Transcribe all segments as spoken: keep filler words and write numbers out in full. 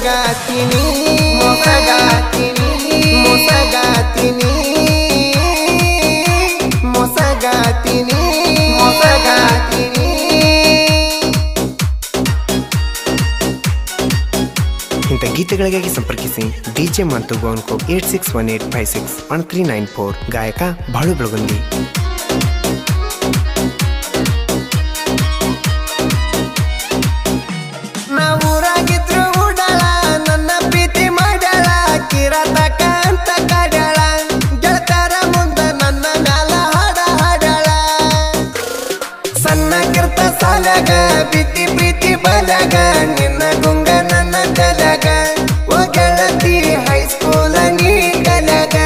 ಮೊಸಗಾತೀನಿ ಮೊಸಗಾತೀನಿ ಮೊಸಗಾತೀನಿ ಮೊಸಗಾತೀನಿ ಮೊಸಗಾತೀನಿ ಇಂಥ ಗೀತೆಗಳಿಗಾಗಿ ಸಂಪರ್ಕಿಸಿ ಡಿಜೆ ಮಂತು ಗೋನ್ಕೋ eight six one eight five six one three nine four ಗಾಯಕ ಬಾಳು ಬೆಳಗುಂದಿ. ನಾವೂರಾಗಿದ್ರು ಉಡಳ ನನ್ನ ಪ್ರೀತಿ ಮಾಡಳ ಕಿರತಕ ಅಂತ ಕಾಡಳ ಗೆಳತರ ಮುಂದ ನನ್ನ ಮ್ಯಾಲ ಹಾಡ ಹಾಡಳ ಸಣ್ಣ ಕಿರ್ತ ಸಾಲಗ ಬಿದ್ದಿ ಪ್ರೀತಿ ಬಲಗ ನಿನ್ನ ಗುಂಗ ನನ್ನ ತಲಗ ಓ ಗೆಳತಿ ಹೈಸ್ಕೂಲ ನೀ ಕಲಗ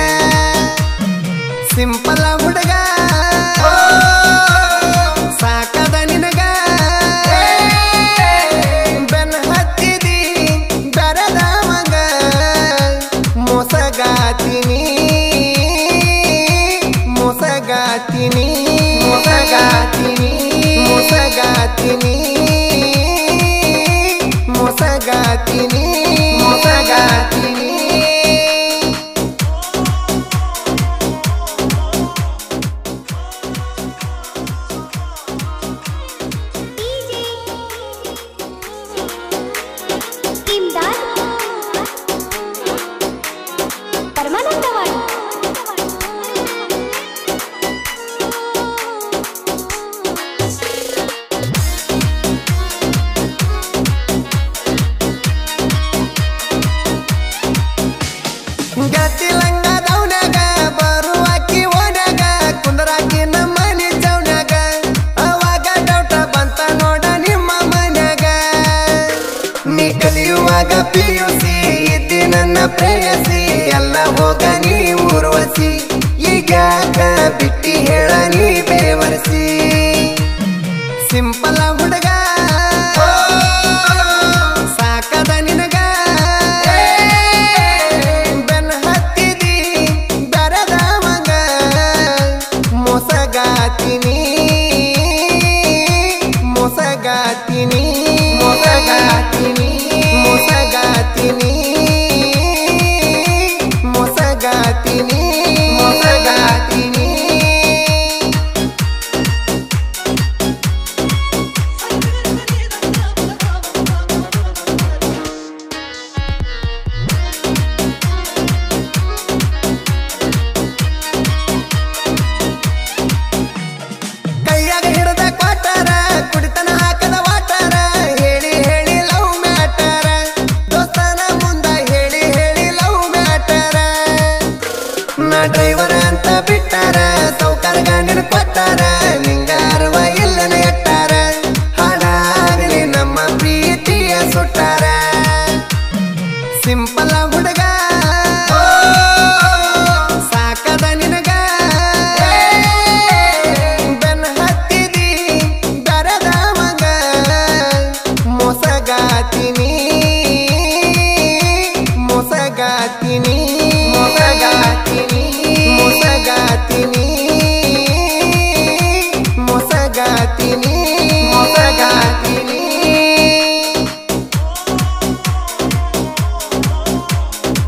ಸಿಂಪಲ ಹುಡುಗ ಸಾಕದ ನಿನಗ ಬೆನ್ ಹತ್ತಿದಿ ಬೆರದ ಮಗ ಮೊಸಗಾತೀನಿ ಮೊಸಗಾತೀನಿ ಮೊಸಗಾತೀನಿ ಮೊಸಗಾತೀನಿ ಮೊಸಗಾತೀನಿ ಮೊಸಗಾತೀನಿ ಗತಿ ಲಂಗದವನಾಗ ಬರುವಾಕಿ ಓನಾಗ ಕುಂದರಾಕಿ ನಮ್ಮ ಮನೆ ಚೌನಾಗ ಅವಾಗ ಡೌಟ ಬಂತ ನೋಡ ನಿಮ್ಮ ಮನ್ಯಾಗ ನೀ ಕಲಿಯುವಾಗ ಪಿ ಯು ಸಿ ಇದ್ದಿ ನನ್ನ ಪ್ರೇಯಸಿ ಎಲ್ಲ ಹೋಗ ನೀ ಊರ್ವಸಿ ಈಗ್ಯಾಕ ಬಿಟ್ಟಿ ಹೇಳ ನೀ ಬೇವರ್ಸಿ ಸಿಂಪಲ ಹುಡುಗ ಸಾಕದ ನಿನಗ ಬೆನ್ ಹತ್ತಿದಿ ಬೆರದ ಮಗ ಮೊಸಗಾತೀನಿ ಮೊಸಗಾತೀನಿ ಮೊಸಗಾತೀನಿ ಮೊಸಗಾತೀನಿ ಮೊಸಗಾತೀನಿ ಮೊಸಗಾತೀನಿ ಕೈಯಾಗ ಹಿಡದ ಕ್ವಾಟರ ಕುಡಿತನ ಹಾಕದ ವಾಟರ ಹೇಳಿ ಹೇಳಿ ಲವ್ ಮ್ಯಾಟರ ದೋಸ್ತನ ಮುಂದ ಹೇಳಿ ಹೇಳಿ ಲವ್ ಮ್ಯಾಟರ ನಾ ಡ್ರೈವರ್ ಅಂತ ಬಿಟ್ಟಾರ ಸೌಕಾರ ಗಾಂಡಿನ ಕೊಟ್ಟಾರ ನಿಂಗಾರವ ಎಲ್ಲನ ಎಟ್ಟಾರ ಹಾಡಾಗಲಿ ನಮ್ಮ ಪ್ರೀತಿಯ ಸುಟ್ಟಾರ ಸಿಂಪಲ ಹುಡುಗ ಸಾಕದ ನಿನಗ ಬೆನ್ ಹತ್ತಿದಿ ಬೆರದ ಮಗ ಮೊಸಗಾತೀನಿ ಮೊಸಗಾತೀನಿ ಮೊಸಗಾತೀನಿ ಮೊಸಗಾತೀನಿ ಮೊಸಗಾತೀನಿ ಮೊಸಗಾತೀನಿ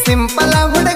ಸಿಂಪಲ ಹುಡುಗ